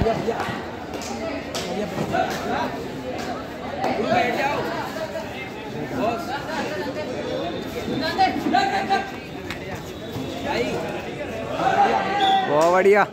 बहुत बढ़िया।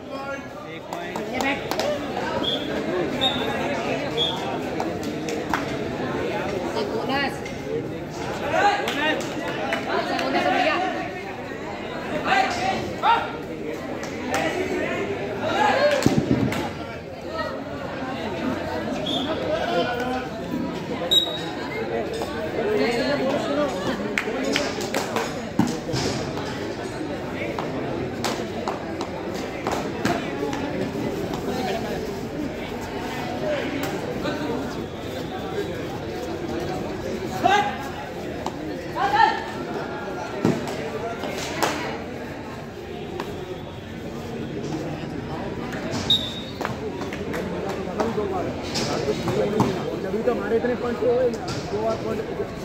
जब तो हमारे इतने पॉइंट हो गए 2 बार पॉइंट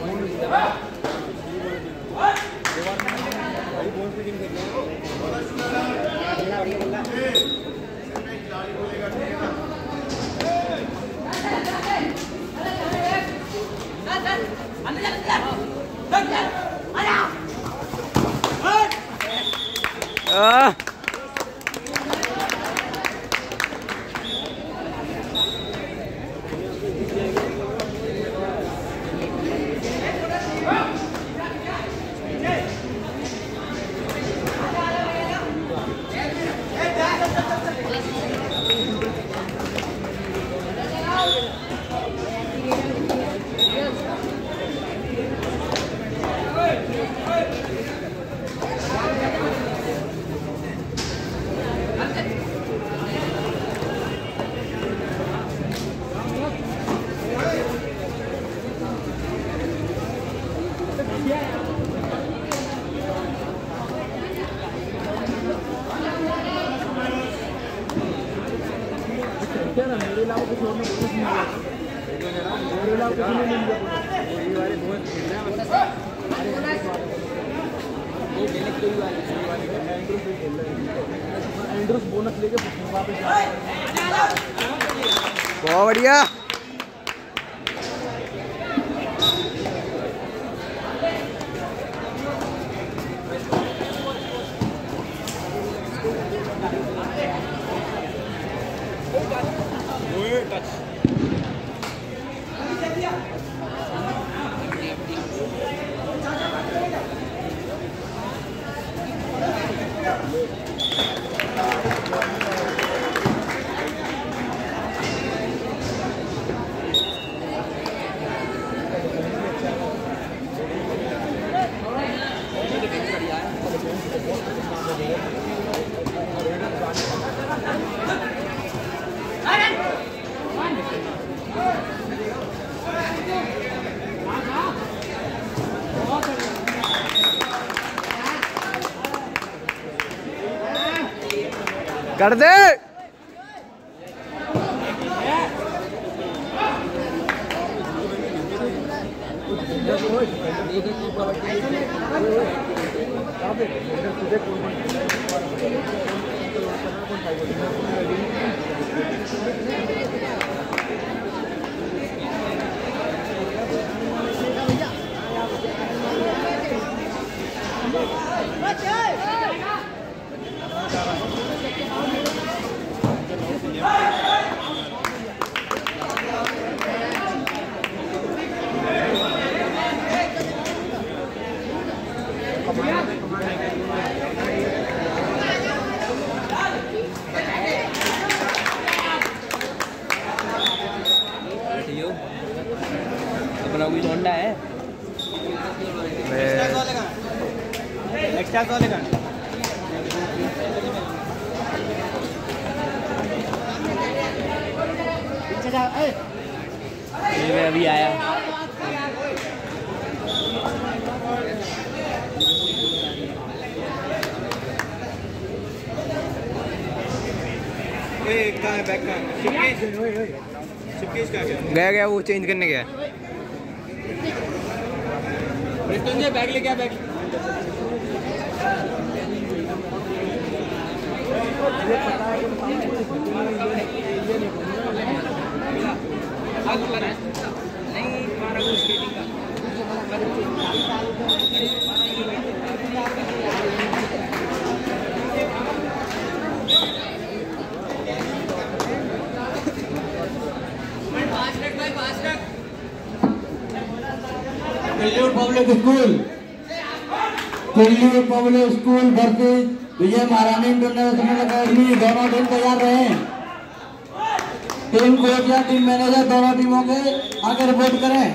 क्या ना मेरे अलावा कुछ और नहीं मिला मेरे अलावा कुछ नहीं मिला ये वाले बहुत खेल रहे हैं ये खेलने कोई वाले एंड्रूस भी खेल रहे हैं एंड्रूस बोनस लेके वापस बहुत बढ़िया। कर दे अपना कोई होंडा है एक्स्ट्रा वाले का ये अभी आया गया वो चेंज करने गया बैग ले गया बैग पता है नहीं तुम्हारा कुछ स्केटिंग का पब्लिक स्कूल भर्ती विजय महारानी इंटरनेशनल अकेडमी दोनों टीम तैयार रहे। टीम कोच या टीम मैनेजर दोनों टीमों के आगे रिपोर्ट करें।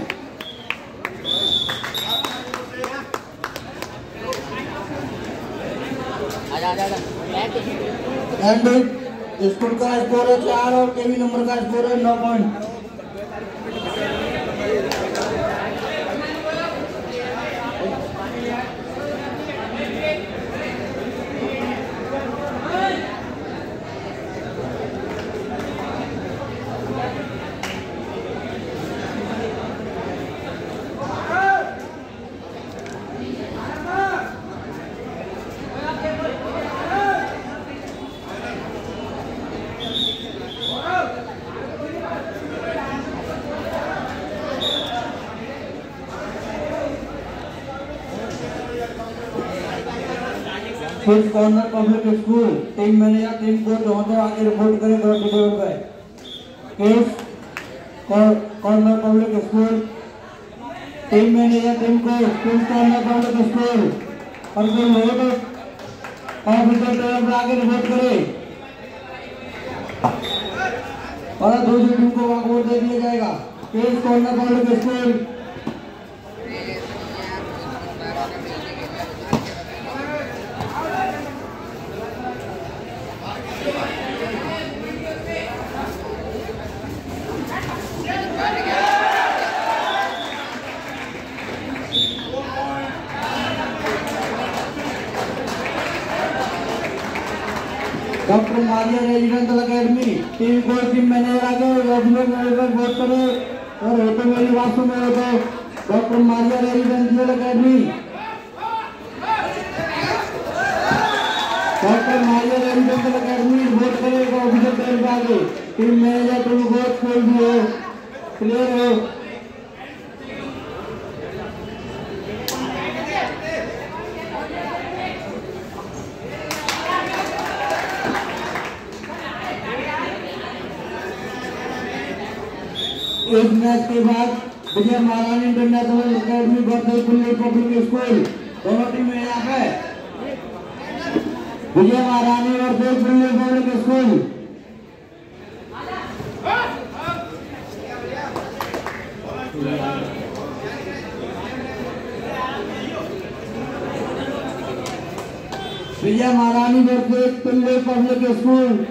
एंड स्कूल का स्कोर है 4 और केवी नंबर का स्कोर है 9 point. Fifth corner public school team manager team coach होते आगे रिपोर्ट करें कबड्डी टेबल पे। Fifth corner public school team manager team coach fifth corner public school और फिर लोड ऑफिसर टेबल पे आगे रिपोर्ट करें और दूसरी टीम को वॉकआउट दे दिया जाएगा। Fifth corner public school doctor Maria residential academy team coach team manager आगे ऑफिसर वोट करे और होते मेरी बात सुनो तो doctor Maria residential academy doctor Maria residential academy vote करे ऑफिसर टेबल पे आगे टीम मैनेजर टीम कोच कोई भी हो क्लियर हो। इस मैच के बाद Vijay Maharani international academy Bardalpur public school दोनों टीमें यहाँ पे विजय महारानी और बर्दलपुर public school Vijay Maharani Bardalpur public school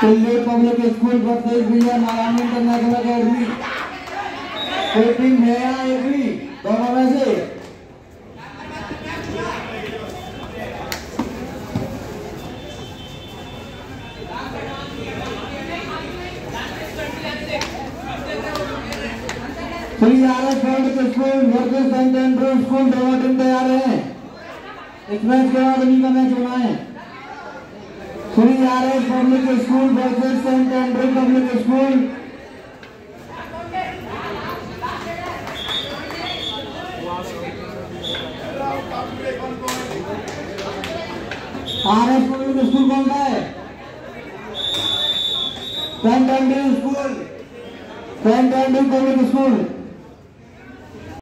Tillit Public School versus Vijay Narayana International Academy. कोई टीम है या एक भी दोनों में से? Shri RS public school versus saint Andrew school दोनों टीम तैयार हैं। इस मैच के बाद उन्हीं का मैच होना है। Shri RS public school versus saint Andrew public school. RS public school कौन सा है? Saint Andrew school, saint Andrew public school.